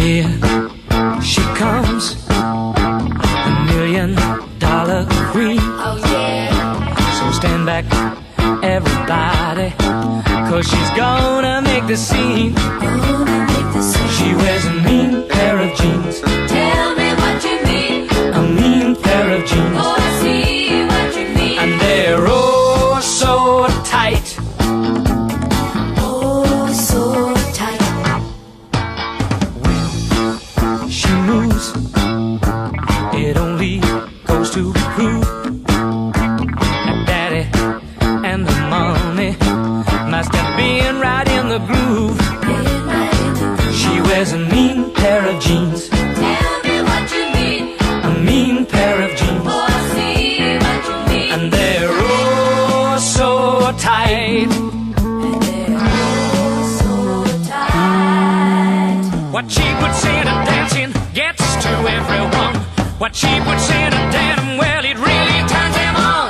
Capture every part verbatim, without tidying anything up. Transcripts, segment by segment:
Here she comes, the million dollar queen. Oh yeah. So stand back, everybody, 'cause she's gonna make the scene. Gonna make the scene. She wears a mean pair of jeans. Tell me what you mean. A mean pair of jeans. Oh, I see what you mean. And they're oh so tight. Oh, so tight. When she moves, it only goes to prove that daddy and the mommy must have been right in the groove. Been right in the groove. She wears a mean pair of jeans. Tell me what you mean. A mean pair of jeans. Oh, I see what you mean. And they're oh so tight. And they're oh so tight. What she puts in a dancing gets to everyone. What she puts in a denim, well, it really turns them on.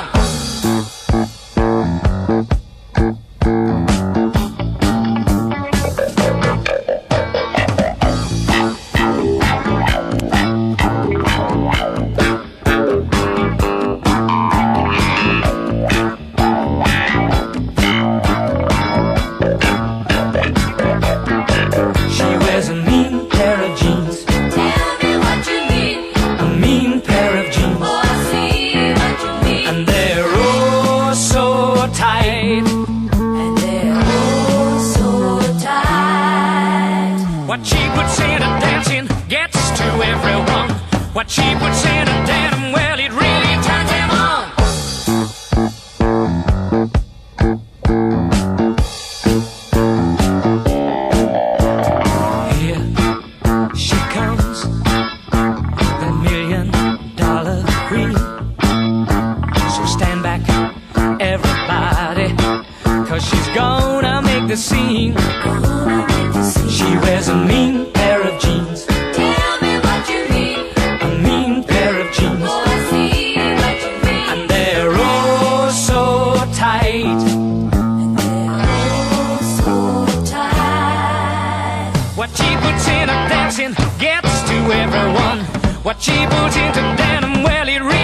She wears a mean pair of jeans. Tell me what you mean. A mean pair of jeans. Oh, I see what you mean. And they're oh so tight. And they're oh so tight. What she puts in a dancing gets to everyone. What she puts in a denim, well, it really turns them on. Here she comes, the million dollar queen. So stand back, everybody, 'cause she's gonna make the scene. Gonna make the scene. She wears a mean pair of jeans. Tell me what you mean. A mean pair of jeans. Oh, I see what you mean. And they're oh so tight. And they're oh so tight. What she puts in a dancing gets to everyone. What she puts into denim, well, it really